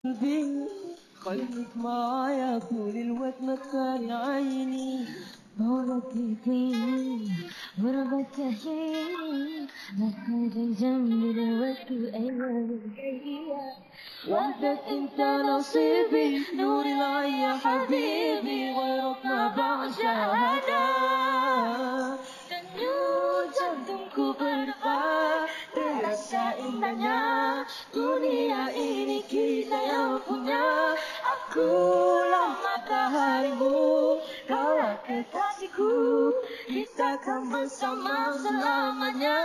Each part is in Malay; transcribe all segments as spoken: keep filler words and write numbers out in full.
قلبي خليك معايا طول الوقت ما تخلي عيني بعدك يطير غربك تهجيني محتاجة جنبي دلوقتي الأيام الجاية وحدك انت نصيبي نور العين يا حبيبي غيرك ما بعشقها Denyut jantungku berdebar terasa indahnya dunia ini kita yang punya. Akulah mataharimu, kaulah kekasihku, kita akan bersama selamanya.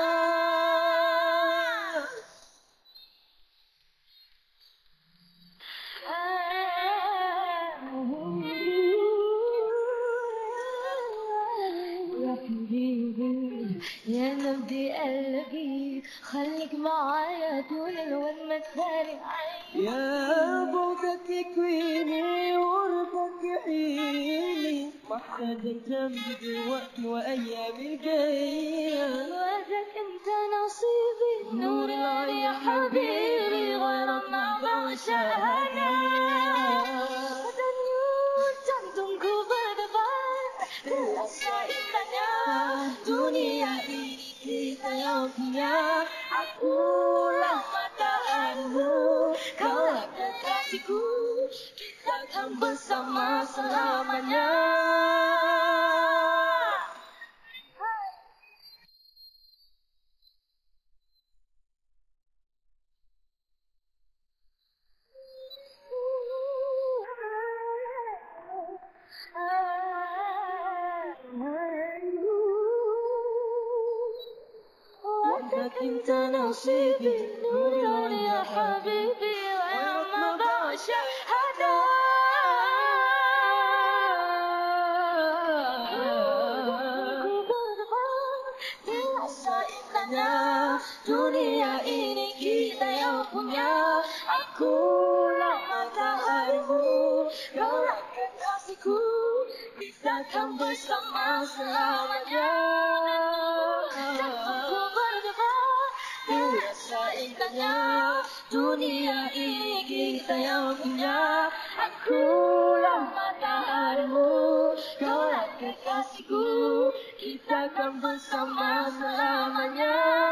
يا نبضي قلبي خليك معايا طول الوقت ما تفارق عيني. يا بعدك يكويني وقربك يحييني محتاجة جنبي دلوقتي وأيامي الجاية. وعدك انت نصيبي نور العين يا حبيبي غيرك ما بعشقها. Denyut jantungku berdebar terasa indahnya Dunia ini kita yang punya. Akulah mataharimu, kaulah kekasihku, kita akan bersama selamanya. وحدك انت نصيبي نور العين يا حبيبي غيرك ما بعشق حدا. Terasa indahnya dunia ini kita yang punya. Akulah mataharimu, kaulah kekasihku, kita akan bersama selamanya. Jantungku berdebar Terasa indahnya dunia ini kita yang punya. Akulah mataharimu, kaulah kekasihku, kita akan bersama selamanya.